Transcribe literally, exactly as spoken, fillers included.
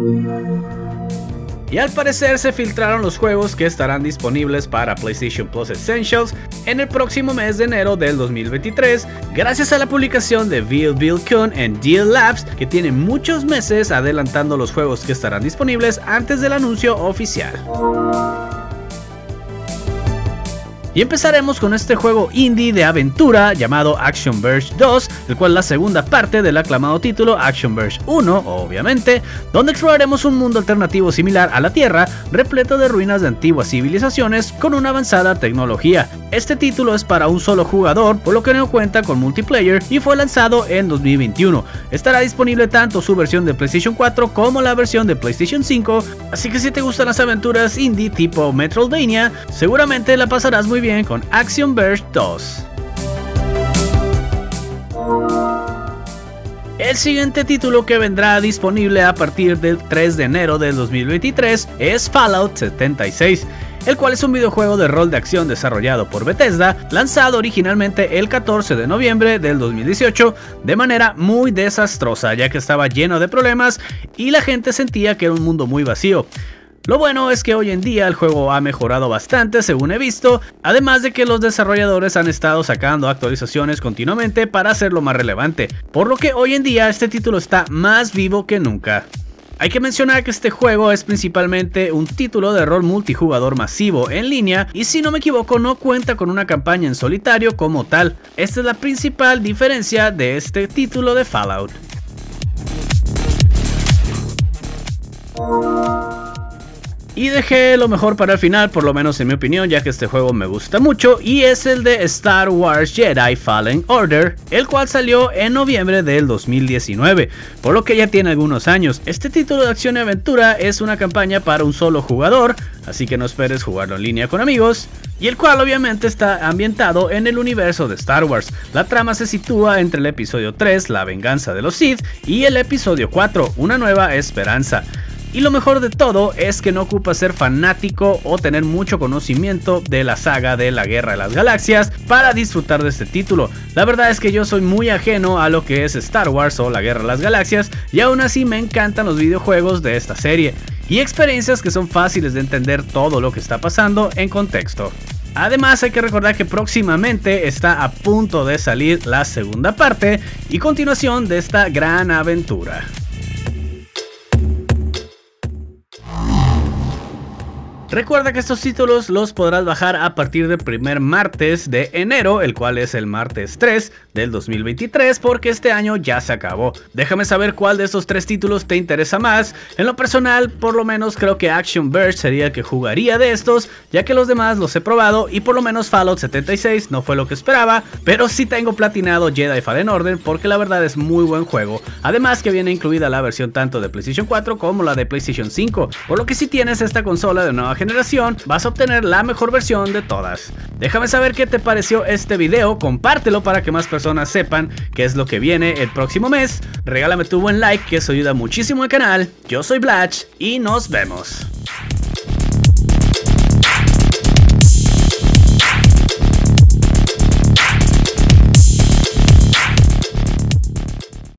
Y al parecer se filtraron los juegos que estarán disponibles para PlayStation Plus Essentials en el próximo mes de enero del dos mil veintitrés, gracias a la publicación de Bill Bill Kun en Deal Labs, que tiene muchos meses adelantando los juegos que estarán disponibles antes del anuncio oficial. Y empezaremos con este juego indie de aventura llamado Action Verge dos, el cual es la segunda parte del aclamado título Action Verge uno, obviamente, donde exploraremos un mundo alternativo similar a la Tierra, repleto de ruinas de antiguas civilizaciones con una avanzada tecnología. Este título es para un solo jugador, por lo que no cuenta con multiplayer y fue lanzado en dos mil veintiuno. Estará disponible tanto su versión de PlayStation cuatro como la versión de PlayStation cinco, así que si te gustan las aventuras indie tipo Metroidvania, seguramente la pasarás muy bien con Action Verge dos. El siguiente título que vendrá disponible a partir del tres de enero del dos mil veintitrés es Fallout setenta y seis, el cual es un videojuego de rol de acción desarrollado por Bethesda, lanzado originalmente el catorce de noviembre del dos mil dieciocho de manera muy desastrosa, ya que estaba lleno de problemas y la gente sentía que era un mundo muy vacío. Lo bueno es que hoy en día el juego ha mejorado bastante según he visto, además de que los desarrolladores han estado sacando actualizaciones continuamente para hacerlo más relevante, por lo que hoy en día este título está más vivo que nunca. Hay que mencionar que este juego es principalmente un título de rol multijugador masivo en línea y, si no me equivoco, no cuenta con una campaña en solitario como tal. Esta es la principal diferencia de este título de Fallout. Y dejé lo mejor para el final, por lo menos en mi opinión, ya que este juego me gusta mucho, y es el de Star Wars Jedi Fallen Order, el cual salió en noviembre del dos mil diecinueve, por lo que ya tiene algunos años. Este título de acción y aventura es una campaña para un solo jugador, así que no esperes jugarlo en línea con amigos, y el cual obviamente está ambientado en el universo de Star Wars. La trama se sitúa entre el episodio tres, La venganza de los Sith, y el episodio cuatro, Una nueva esperanza. Y lo mejor de todo es que no ocupa ser fanático o tener mucho conocimiento de la saga de la Guerra de las Galaxias para disfrutar de este título. La verdad es que yo soy muy ajeno a lo que es Star Wars o la Guerra de las Galaxias, y aún así me encantan los videojuegos de esta serie y experiencias que son fáciles de entender todo lo que está pasando en contexto. Además, hay que recordar que próximamente está a punto de salir la segunda parte y continuación de esta gran aventura. Recuerda que estos títulos los podrás bajar a partir del primer martes de enero, el cual es el martes tres del dos mil veintitrés, porque este año ya se acabó. Déjame saber cuál de estos tres títulos te interesa más. En lo personal, por lo menos creo que Action Verge sería el que jugaría de estos, ya que los demás los he probado y por lo menos Fallout setenta y seis no fue lo que esperaba, pero sí tengo platinado Jedi Fallen Order porque la verdad es muy buen juego. Además que viene incluida la versión tanto de PlayStation cuatro como la de PlayStation cinco, por lo que si tienes esta consola de nueva generación generación, vas a obtener la mejor versión de todas. Déjame saber qué te pareció este video, compártelo para que más personas sepan qué es lo que viene el próximo mes. Regálame tu buen like, que eso ayuda muchísimo al canal. Yo soy Blatch y nos vemos.